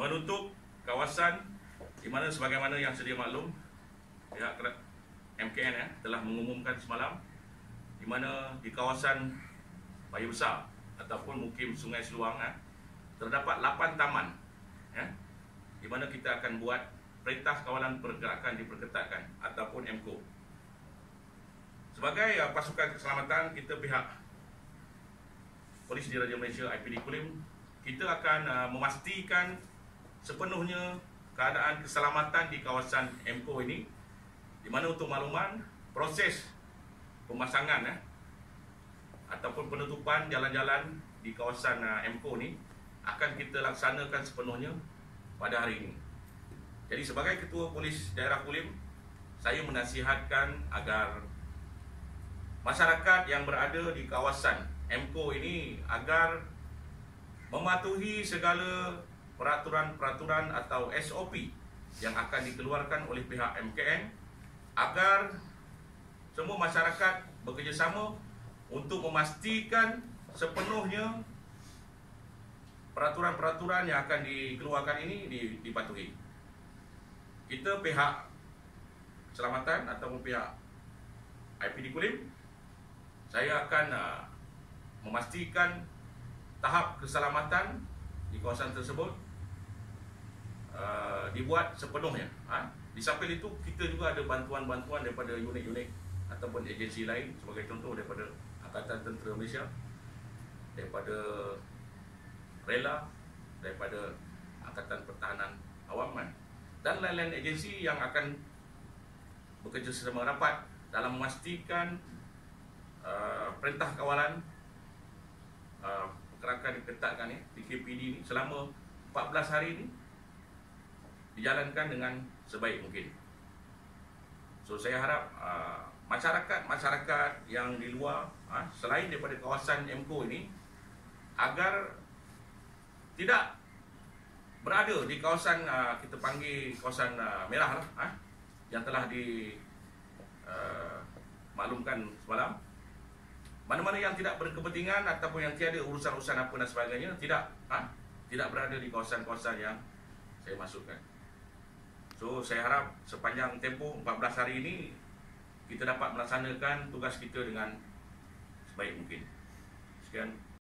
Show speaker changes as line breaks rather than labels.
menutup kawasan di mana sebagaimana yang sedia maklum pihak MKN telah mengumumkan semalam di mana di kawasan Bayu Besar ataupun Mukim Sungai Seluang terdapat 8 taman di mana kita akan buat perintah kawalan pergerakan diperketatkan ataupun MKO. Sebagai pasukan keselamatan kita pihak Polis Diraja Malaysia IPD Kulim, kita akan memastikan sepenuhnya keadaan keselamatan di kawasan MKO ini, di mana untuk makluman proses pemasangan ataupun penutupan jalan-jalan di kawasan MKO ini akan kita laksanakan sepenuhnya pada hari ini. Jadi sebagai Ketua Polis Daerah Kulim, saya menasihatkan agar masyarakat yang berada di kawasan MKO ini agar mematuhi segala peraturan-peraturan atau SOP yang akan dikeluarkan oleh pihak MKN agar semua masyarakat bekerjasama untuk memastikan sepenuhnya peraturan-peraturan yang akan dikeluarkan ini dipatuhi. Kita pihak keselamatan ataupun pihak IPD Kulim, saya akan memastikan tahap keselamatan di kawasan tersebut dibuat sepenuhnya. Di samping itu kita juga ada bantuan-bantuan daripada unit-unit ataupun agensi lain, sebagai contoh daripada Angkatan Tentera Malaysia, daripada Rela, daripada Angkatan Pertahanan Awam dan lain-lain agensi yang akan bekerja secara rapat dalam memastikan perintah kawalan pergerakan diketatkan PKPD ini selama 14 hari ini dijalankan dengan sebaik mungkin. So saya harap masyarakat yang di luar selain daripada kawasan MKO ini agar tidak berada di kawasan kita panggil kawasan merah yang telah dimaklumkan semalam. Mana-mana yang tidak berkepentingan ataupun yang tiada urusan-urusan apa dan sebagainya tidak berada di kawasan-kawasan yang saya masukkan. So saya harap sepanjang tempoh 14 hari ini kita dapat melaksanakan tugas kita dengan sebaik mungkin. Sekian.